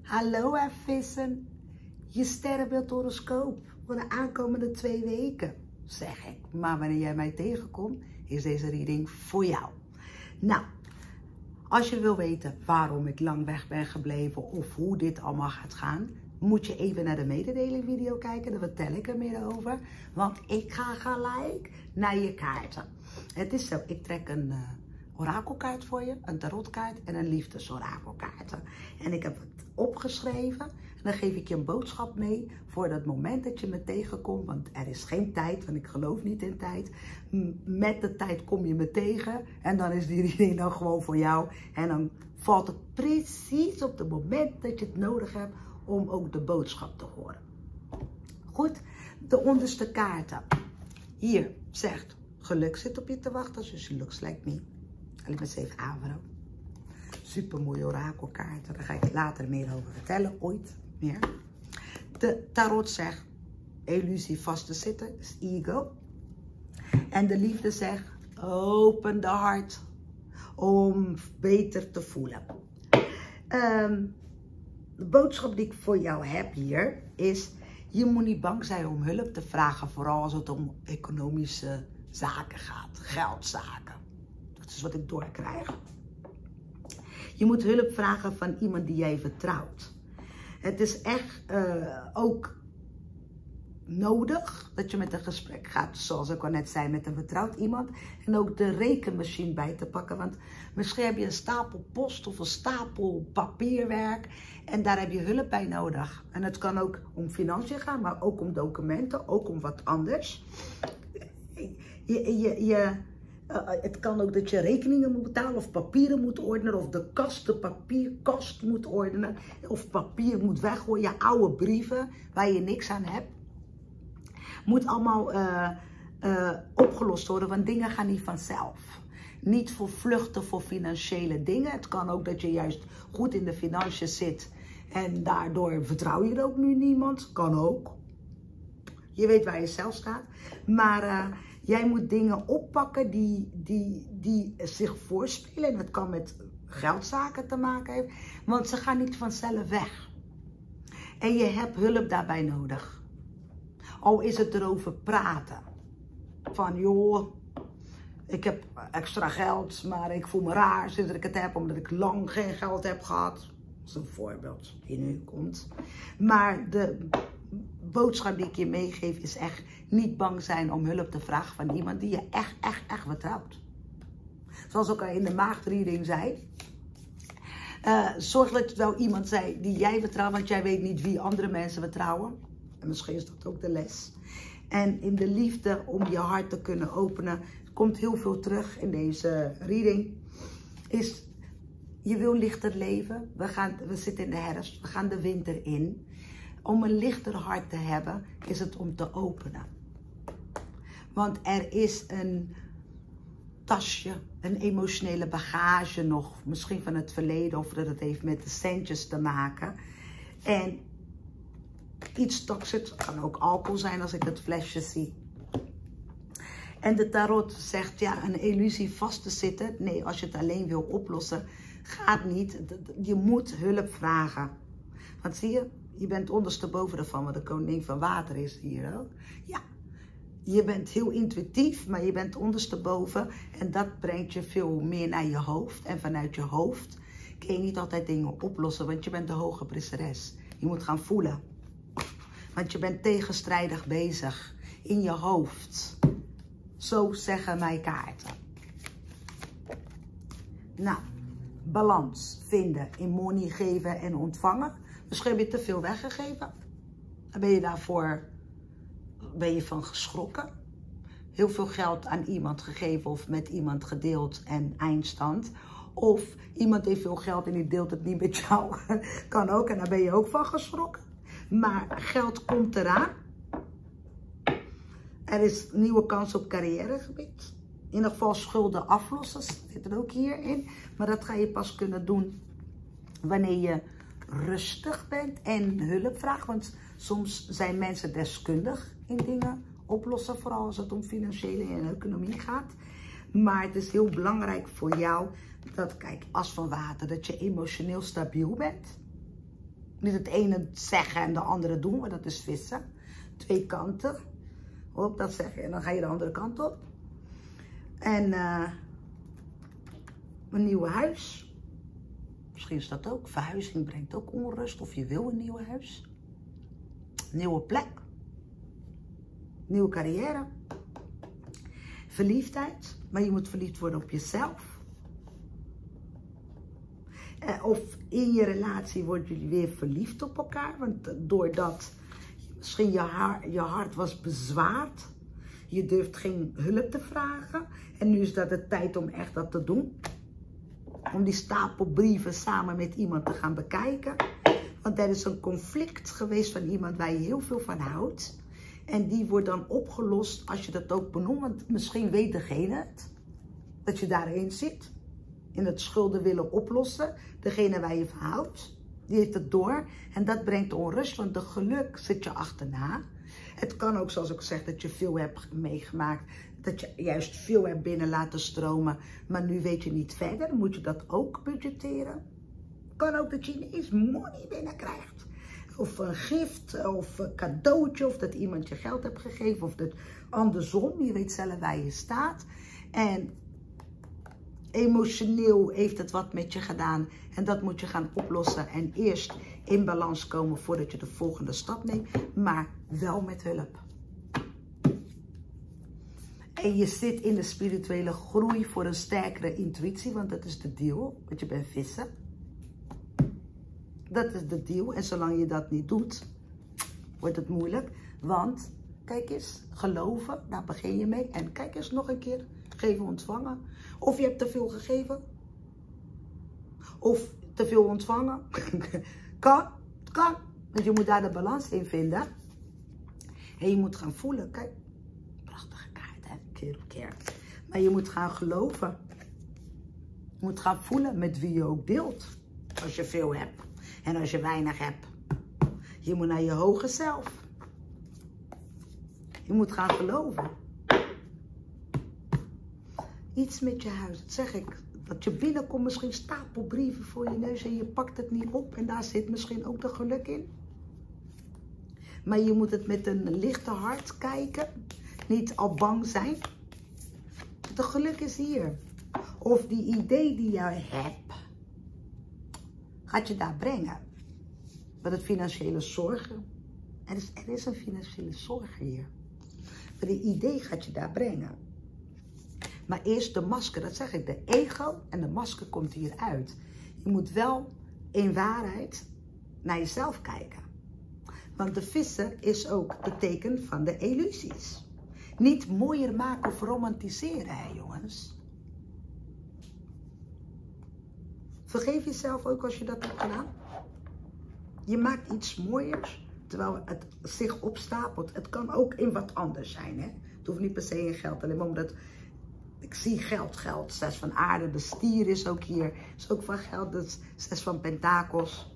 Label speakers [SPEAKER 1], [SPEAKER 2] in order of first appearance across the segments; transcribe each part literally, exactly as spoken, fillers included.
[SPEAKER 1] Hallo hè vissen, je sterrenbeeldhoroscoop voor de aankomende twee weken, zeg ik. Maar wanneer jij mij tegenkomt, is deze reading voor jou. Nou, als je wil weten waarom ik lang weg ben gebleven of hoe dit allemaal gaat gaan, moet je even naar de mededeling video kijken, daar vertel ik er meer over. Want ik ga gelijk naar je kaarten. Het is zo, ik trek een uh, orakelkaart voor je, een tarotkaart en een liefdesorakelkaart. En ik heb het opgeschreven en dan geef ik je een boodschap mee voor dat moment dat je me tegenkomt. Want er is geen tijd, want ik geloof niet in tijd. Met de tijd kom je me tegen en dan is die reading dan gewoon voor jou. En dan valt het precies op het moment dat je het nodig hebt om ook de boodschap te horen. Goed, de onderste kaarten. Hier zegt, geluk zit op je te wachten, dus je looks like me. Laat me eens even aanvragen. Super mooie orakelkaarten, daar ga ik later meer over vertellen, ooit meer. De tarot zegt, illusie vast te zitten, is ego. En de liefde zegt, open de hart om beter te voelen. Um, de boodschap die ik voor jou heb hier is, je moet niet bang zijn om hulp te vragen, vooral als het om economische zaken gaat, geldzaken. Dat is wat ik doorkrijg. Je moet hulp vragen van iemand die jij vertrouwt. Het is echt uh, ook nodig dat je met een gesprek gaat, zoals ik al net zei, met een vertrouwd iemand. En ook de rekenmachine bij te pakken. Want misschien heb je een stapel post of een stapel papierwerk. En daar heb je hulp bij nodig. En het kan ook om financiën gaan, maar ook om documenten, ook om wat anders. Je, je, je, uh, het kan ook dat je rekeningen moet betalen of papieren moet ordenen. Of de kast, de papierkast moet ordenen. Of papier moet weggooien, je oude brieven waar je niks aan hebt. Moet allemaal uh, uh, opgelost worden, want dingen gaan niet vanzelf. Niet voor vluchten voor financiële dingen. Het kan ook dat je juist goed in de financiën zit en daardoor vertrouw je er ook nu niemand. Kan ook. Je weet waar je zelf staat. Maar uh, jij moet dingen oppakken die, die, die zich voorspelen. En dat kan met geldzaken te maken hebben, want ze gaan niet vanzelf weg. En je hebt hulp daarbij nodig. Al is het erover praten. Van joh, ik heb extra geld, maar ik voel me raar sinds ik het heb, omdat ik lang geen geld heb gehad. Dat is een voorbeeld die nu komt. Maar de boodschap die ik je meegeef is echt niet bang zijn om hulp te vragen van iemand die je echt, echt, echt vertrouwt. Zoals ik al in de maagdreading zei. Uh, zorg dat het wel iemand zei die jij vertrouwt, want jij weet niet wie andere mensen vertrouwen. En misschien is dat ook de les. En in de liefde, om je hart te kunnen openen, komt heel veel terug in deze reading. Is, je wil lichter leven. We, gaan, we zitten in de herfst, we gaan de winter in. Om een lichter hart te hebben, is het om te openen. Want er is een tasje, een emotionele bagage nog. Misschien van het verleden of dat het heeft met de centjes te maken. En iets toxisch, kan ook alcohol zijn als ik het flesje zie. En de tarot zegt, ja, een illusie vast te zitten. Nee, als je het alleen wil oplossen, gaat niet. Je moet hulp vragen. Want zie je, je bent ondersteboven ervan, wat de koning van water is hier ook. Ja, je bent heel intuïtief, maar je bent ondersteboven. En dat brengt je veel meer naar je hoofd. En vanuit je hoofd kun je niet altijd dingen oplossen, want je bent de hoge priesteres. Je moet gaan voelen. Want je bent tegenstrijdig bezig in je hoofd. Zo zeggen mijn kaarten. Nou, balans vinden in money geven en ontvangen. Misschien heb je te veel weggegeven. Dan ben je daarvoor ben je van geschrokken. Heel veel geld aan iemand gegeven of met iemand gedeeld en eindstand. Of iemand heeft veel geld en die deelt het niet met jou. Kan ook en daar ben je ook van geschrokken. Maar geld komt eraan. Er is een nieuwe kans op carrièregebied. In ieder geval schulden aflossen zit er ook hierin. Maar dat ga je pas kunnen doen wanneer je rustig bent en hulp vraagt. Want soms zijn mensen deskundig in dingen oplossen. Vooral als het om financiële en economie gaat. Maar het is heel belangrijk voor jou dat, kijk, as van water, dat je emotioneel stabiel bent. Niet het ene zeggen en de andere doen, maar dat is vissen. Twee kanten. Op dat zeggen en dan ga je de andere kant op. En uh, een nieuw huis. Misschien is dat ook. Verhuizing brengt ook onrust. Of je wil een nieuw huis. Nieuwe plek. Nieuwe carrière. Verliefdheid. Maar je moet verliefd worden op jezelf. Uh, of in je relatie worden jullie weer verliefd op elkaar. Want doordat misschien je, haar, je hart was bezwaard. Je durft geen hulp te vragen. En nu is dat de tijd om echt dat te doen. Om die stapel brieven samen met iemand te gaan bekijken. Want er is een conflict geweest van iemand waar je heel veel van houdt. En die wordt dan opgelost als je dat ook benoemt. Want misschien weet degene het. Dat je daarin zit. In het schulden willen oplossen. Degene waar je van houdt. Die heeft het door. En dat brengt onrust. Want de geluk zit je achterna. Het kan ook, zoals ik zeg, dat je veel hebt meegemaakt. Dat je juist veel hebt binnen laten stromen. Maar nu weet je niet verder. Dan moet je dat ook budgetteren. Kan ook dat je ineens money binnenkrijgt. Of een gift, of een cadeautje, of dat iemand je geld hebt gegeven, of dat andersom. Je weet zelf waar je staat. En emotioneel heeft het wat met je gedaan. En dat moet je gaan oplossen. En eerst in balans komen voordat je de volgende stap neemt. Maar wel met hulp. En je zit in de spirituele groei voor een sterkere intuïtie. Want dat is de deal. Want je bent vissen. Dat is de deal. En zolang je dat niet doet, wordt het moeilijk. Want, kijk eens, geloven, daar begin je mee. En kijk eens nog een keer, geven, ontvangen. Of je hebt te veel gegeven. Of te veel ontvangen. Kan, kan. Want je moet daar de balans in vinden. En je moet gaan voelen. Kijk, prachtige kaart, hè. Keer op keer. Maar je moet gaan geloven. Je moet gaan voelen met wie je ook deelt. Als je veel hebt. En als je weinig hebt. Je moet naar je hoge zelf. Je moet gaan geloven. Iets met je huis. Dat zeg ik. Dat je binnenkomt, misschien stapelbrieven voor je neus. En je pakt het niet op. En daar zit misschien ook de geluk in. Maar je moet het met een lichte hart kijken. Niet al bang zijn. De geluk is hier. Of die idee die jij hebt. Gaat je daar brengen. Met het financiële zorgen. Er is, er is een financiële zorg hier. Maar die idee gaat je daar brengen. Maar eerst de masker, dat zeg ik. De ego en de masker komt hieruit. Je moet wel in waarheid naar jezelf kijken. Want de visser is ook het teken van de illusies. Niet mooier maken of romantiseren, hè jongens. Vergeef jezelf ook als je dat hebt gedaan. Je maakt iets mooiers, terwijl het zich opstapelt. Het kan ook in wat anders zijn, hè. Het hoeft niet per se in geld. Alleen maar omdat, ik zie geld, geld. Zes van aarde, de stier is ook hier. Is ook van geld, dat zes van pentakels.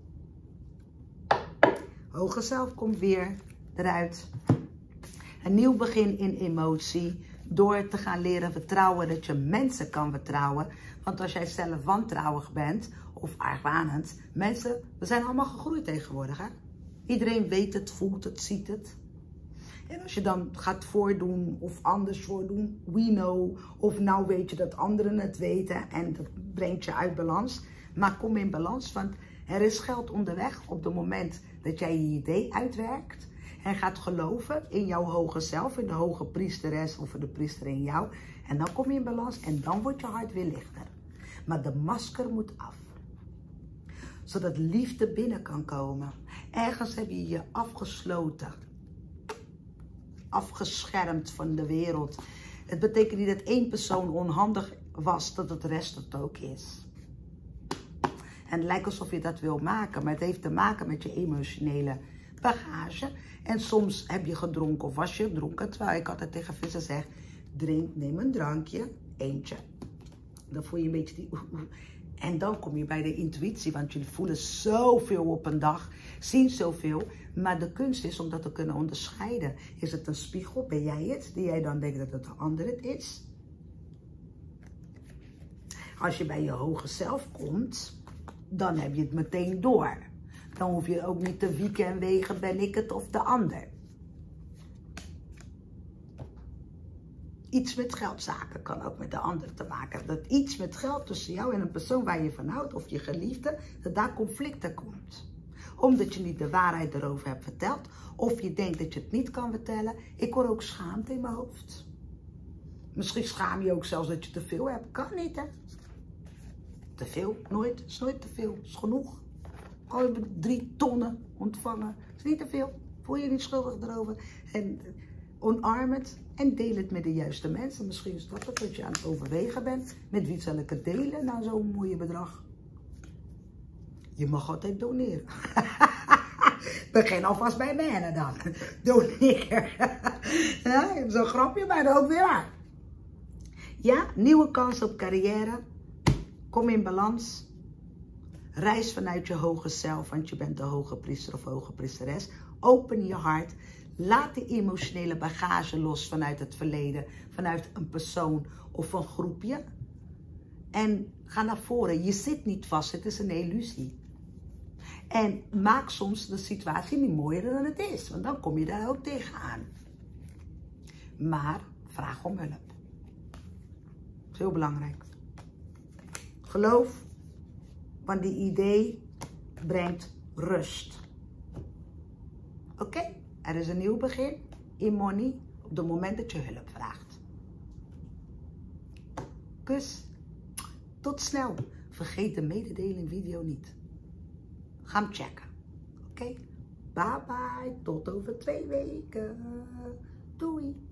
[SPEAKER 1] Hoge zelf komt weer eruit. Een nieuw begin in emotie. Door te gaan leren vertrouwen, dat je mensen kan vertrouwen. Want als jij zelf wantrouwig bent, of argwanend, mensen, we zijn allemaal gegroeid tegenwoordig, hè. Iedereen weet het, voelt het, ziet het. En als je dan gaat voordoen, of anders voordoen, we know, of nou weet je dat anderen het weten, en dat brengt je uit balans. Maar kom in balans, want er is geld onderweg op het moment dat jij je idee uitwerkt. En gaat geloven in jouw hoge zelf, in de hoge priesteres of de priester in jou. En dan kom je in balans en dan wordt je hart weer lichter. Maar de masker moet af. Zodat liefde binnen kan komen. Ergens heb je je afgesloten. Afgeschermd van de wereld. Het betekent niet dat één persoon onhandig was, dat het rest het ook is. En het lijkt alsof je dat wil maken, maar het heeft te maken met je emotionele bagage. En soms heb je gedronken of was je gedronken. Terwijl ik altijd tegen vissen zeg, drink, neem een drankje, eentje. Dan voel je een beetje die oeh, oeh. En dan kom je bij de intuïtie, want jullie voelen zoveel op een dag, zien zoveel. Maar de kunst is om dat te kunnen onderscheiden. Is het een spiegel? Ben jij het? Die jij dan denkt dat het de ander het is? Als je bij je hoge zelf komt, dan heb je het meteen door. Dan hoef je ook niet te wieken en wegen, ben ik het of de ander. Iets met geldzaken kan ook met de ander te maken hebben. Dat iets met geld tussen jou en een persoon waar je van houdt of je geliefde, dat daar conflicten komt. Omdat je niet de waarheid erover hebt verteld. Of je denkt dat je het niet kan vertellen. Ik hoor ook schaamte in mijn hoofd. Misschien schaam je ook zelfs dat je te veel hebt. Kan niet, hè. Te veel, nooit. Is nooit te veel. Is genoeg. Al heb je drie tonnen ontvangen. Is niet te veel. Voel je niet schuldig erover. En omarm het en deel het met de juiste mensen. Misschien is dat het wat je aan het overwegen bent. Met wie zal ik het delen? Nou, zo'n mooie bedrag. Je mag altijd doneren. Begin alvast bij mij dan. Doneer. Ja, zo'n grapje, maar dat ook weer waar. Ja, nieuwe kans op carrière. Kom in balans. Reis vanuit je hoge zelf, want je bent de hoge priester of hoge priesteres. Open je hart. Laat de emotionele bagage los vanuit het verleden. Vanuit een persoon of een groepje. En ga naar voren. Je zit niet vast, het is een illusie. En maak soms de situatie niet mooier dan het is. Want dan kom je daar ook tegenaan. Maar vraag om hulp. Dat is heel belangrijk. Geloof, want die idee brengt rust. Oké, okay? Er is een nieuw begin in money op het moment dat je hulp vraagt. Kus. Tot snel. Vergeet de mededeling video niet. Ga hem checken. Oké? Okay? Bye bye. Tot over twee weken. Doei.